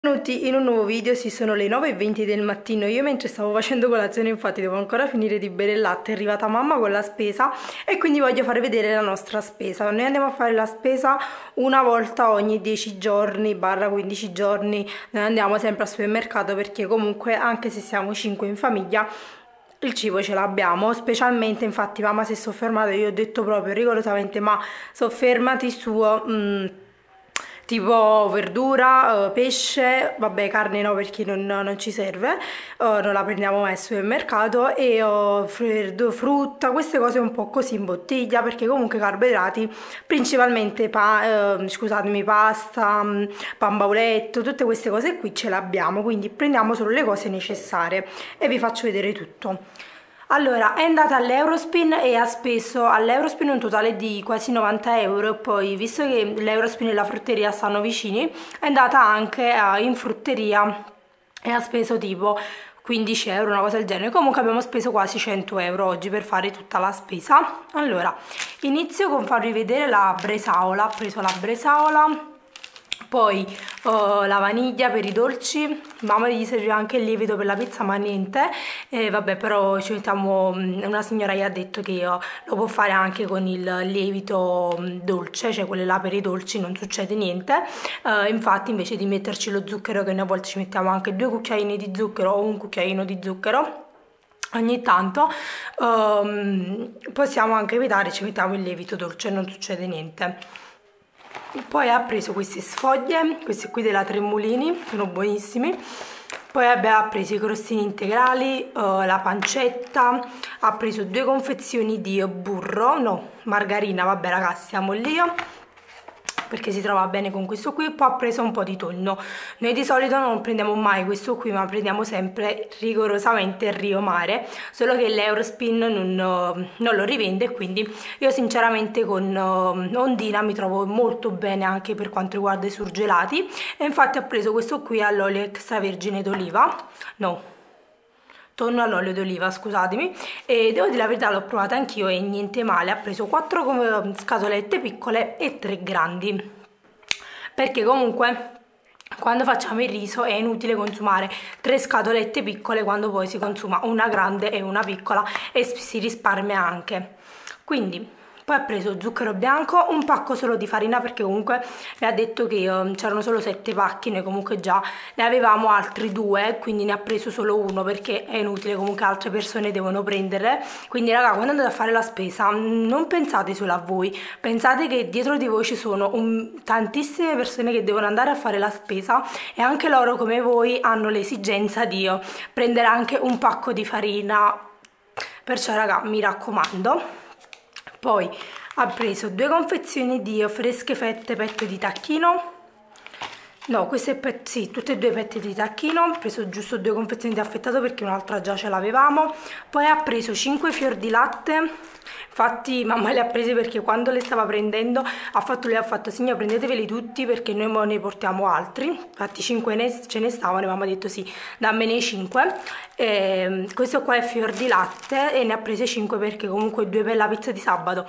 Benvenuti in un nuovo video. Sono le 9:20 del mattino. Io mentre stavo facendo colazione, infatti devo ancora finire di bere il latte, è arrivata mamma con la spesa e quindi voglio fare vedere la nostra spesa. Noi andiamo a fare la spesa una volta ogni 10 giorni barra 15 giorni. Noi andiamo sempre al supermercato perché comunque anche se siamo 5 in famiglia il cibo ce l'abbiamo. Specialmente, infatti mamma si è soffermata, io ho detto proprio rigorosamente: ma soffermati su tipo verdura, pesce, vabbè carne no perché non ci serve, non la prendiamo mai al supermercato, e frutta, queste cose un po' così in bottiglia, perché comunque carboidrati principalmente scusatemi, pasta, pan bauletto, tutte queste cose qui ce l'abbiamo, quindi prendiamo solo le cose necessarie e vi faccio vedere tutto. Allora, è andata all'Eurospin e ha speso all'Eurospin un totale di quasi 90 euro. Poi, visto che l'Eurospin e la frutteria stanno vicini, è andata anche in frutteria e ha speso tipo 15 euro, una cosa del genere. Comunque abbiamo speso quasi 100 euro oggi per fare tutta la spesa. Allora, inizio con farvi vedere la bresaola. Ho preso la bresaola, poi la vaniglia per i dolci. Mamma gli serviva anche il lievito per la pizza, ma niente, vabbè, però ci mettiamo, una signora gli ha detto che lo può fare anche con il lievito dolce, cioè quelle là per i dolci, non succede niente. Infatti invece di metterci lo zucchero, che noi a volte ci mettiamo anche 2 cucchiaini di zucchero o un cucchiaino di zucchero ogni tanto, possiamo anche evitare, ci mettiamo il lievito dolce, non succede niente. Poi ha preso queste sfoglie, queste qui della Tremolini, sono buonissimi. Poi ha preso i crostini integrali, la pancetta, ha preso 2 confezioni di burro, no, margarina, vabbè ragazzi, siamo lì, perché si trova bene con questo qui. Poi ha preso un po' di tonno. Noi di solito non prendiamo mai questo qui, ma prendiamo sempre rigorosamente il Rio Mare, solo che l'Eurospin non lo rivende, quindi io sinceramente con Ondina mi trovo molto bene anche per quanto riguarda i surgelati, e infatti ho preso questo qui all'olio extravergine d'oliva, no, tonno all'olio d'oliva, scusatemi, e devo dire la verità, l'ho provata anch'io e niente male. Ha preso 4 scatolette piccole e 3 grandi, perché comunque quando facciamo il riso è inutile consumare 3 scatolette piccole quando poi si consuma una grande e una piccola e si risparmia anche. Quindi poi ha preso zucchero bianco, un pacco solo di farina, perché comunque mi ha detto che c'erano solo 7 pacchi, noi comunque già ne avevamo altri 2, quindi ne ha preso solo uno perché è inutile, comunque altre persone devono prendere. Quindi raga, quando andate a fare la spesa non pensate solo a voi, pensate che dietro di voi ci sono tantissime persone che devono andare a fare la spesa, e anche loro come voi hanno l'esigenza di prendere anche un pacco di farina, perciò raga, mi raccomando. Poi ha preso 2 confezioni di fresche fette pette di tacchino, no, queste sì, tutte e 2 pette di tacchino. Ho preso giusto 2 confezioni di affettato perché un'altra già ce l'avevamo. Poi ha preso 5 fior di latte. Infatti mamma le ha prese perché quando le stava prendendo lei ha fatto: signora, prendeteveli tutti perché noi ne portiamo altri. Infatti 5 ce ne stavano e mamma ha detto sì, dammene 5. Questo qua è fior di latte e ne ha prese 5 perché comunque 2 per la pizza di sabato,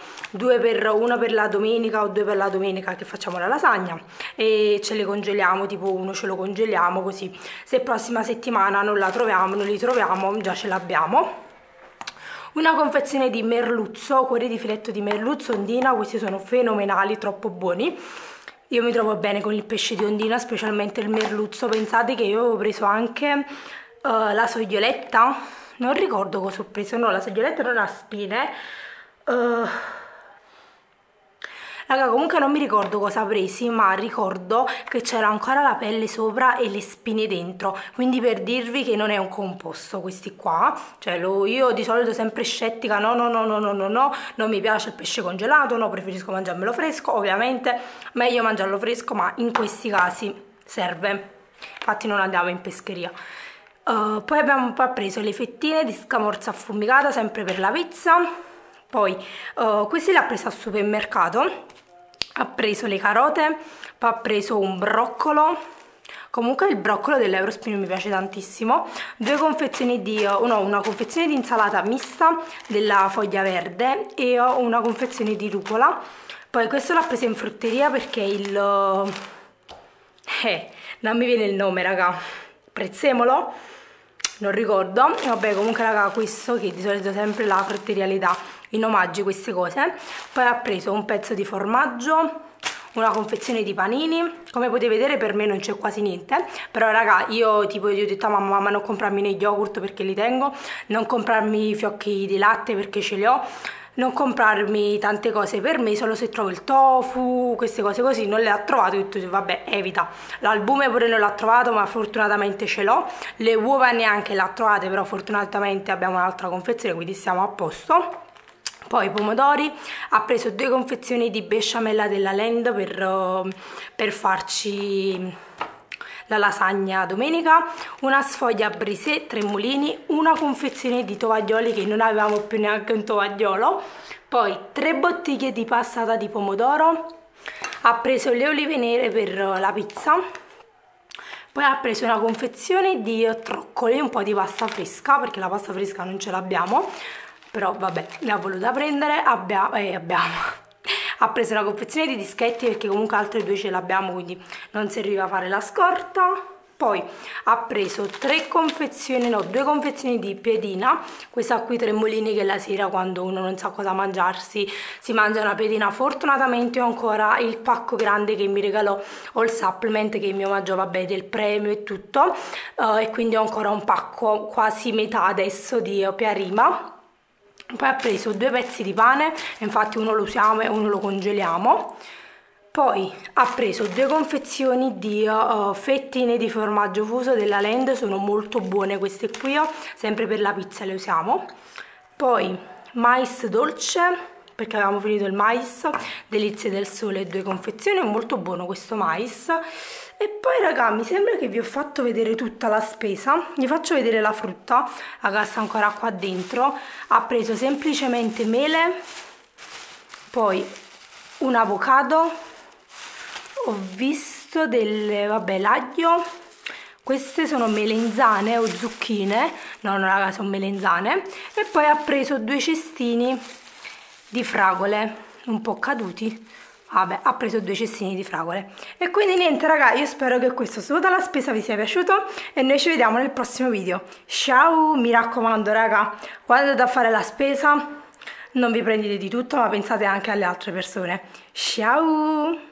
1 per la domenica o 2 per la domenica che facciamo la lasagna, e ce le congeliamo, tipo uno ce lo congeliamo così se prossima settimana non li troviamo già ce l'abbiamo. Una confezione di merluzzo, cuori di filetto di merluzzo Ondina, questi sono fenomenali, troppo buoni. Io mi trovo bene con il pesce di Ondina, specialmente il merluzzo. Pensate che io avevo preso anche la soglioletta, non ricordo cosa ho preso, no, la soglioletta non ha spine, raga, comunque non mi ricordo cosa presi, ma ricordo che c'era ancora la pelle sopra e le spine dentro, quindi per dirvi che non è un composto questi qua. Cioè io di solito sempre scettica, no, non mi piace il pesce congelato, no, preferisco mangiarmelo fresco, ovviamente meglio mangiarlo fresco, ma in questi casi serve, infatti non andiamo in pescheria. Poi abbiamo preso le fettine di scamorza affumicata, sempre per la pizza. Poi queste le ha prese al supermercato. Ha preso le carote, poi ha preso un broccolo. Comunque il broccolo dell'Eurospin mi piace tantissimo. 2 confezioni di no, una confezione di insalata mista della foglia verde e una confezione di rucola. Poi questo l'ha preso in frutteria perché non mi viene il nome, raga, prezzemolo, non ricordo. Vabbè, comunque raga, questo che di solito sempre la frutteria le dà in omaggio queste cose. Poi ha preso un pezzo di formaggio, una confezione di panini. Come potete vedere per me non c'è quasi niente, però raga, io tipo gli ho detto a mamma non comprarmi né yogurt perché li tengo, non comprarmi i fiocchi di latte perché ce li ho, non comprarmi tante cose per me, solo se trovo il tofu, queste cose così. Non le ha trovato, ho detto vabbè, evita. L'albume pure non l'ha trovato, ma fortunatamente ce l'ho. Le uova neanche le ha trovate, però fortunatamente abbiamo un'altra confezione, quindi siamo a posto. Poi i pomodori, ha preso 2 confezioni di besciamella della Land per farci la lasagna domenica, una sfoglia brisée, 3 mulini, una confezione di tovaglioli che non avevamo più neanche un tovagliolo, poi 3 bottiglie di passata di pomodoro, ha preso le olive nere per la pizza, poi ha preso una confezione di troccoli, un po' di pasta fresca perché la pasta fresca non ce l'abbiamo, però vabbè, le ha voluta prendere. Ha preso una confezione di dischetti perché comunque altre 2 ce l'abbiamo, quindi non serviva a fare la scorta. Poi ha preso 2 confezioni di piedina, questa qui tremolini, che la sera quando uno non sa cosa mangiarsi si mangia una piedina. Fortunatamente ho ancora il pacco grande che mi regalò All Supplement, che è il mio omaggio, vabbè, del premio e tutto, e quindi ho ancora un pacco, quasi metà adesso, di Piarima. Poi ha preso 2 pezzi di pane, infatti uno lo usiamo e uno lo congeliamo. Poi ha preso 2 confezioni di fettine di formaggio fuso della Land, sono molto buone queste qui, sempre per la pizza le usiamo. Poi mais dolce, perché avevamo finito il mais, Delizie del Sole, 2 confezioni, è molto buono questo mais. E poi raga, mi sembra che vi ho fatto vedere tutta la spesa. Vi faccio vedere la frutta, raga, sta ancora qua dentro. Ha preso semplicemente mele, poi un avocado, ho visto vabbè, l'aglio, queste sono melenzane o zucchine, no raga, sono melenzane. E poi ha preso 2 cestini di fragole un po' caduti. Vabbè, ha preso 2 cestini di fragole. E quindi niente raga, io spero che questo tutta la spesa vi sia piaciuto e noi ci vediamo nel prossimo video. Ciao, mi raccomando raga, quando andate a fare la spesa non vi prendete di tutto, ma pensate anche alle altre persone. Ciao!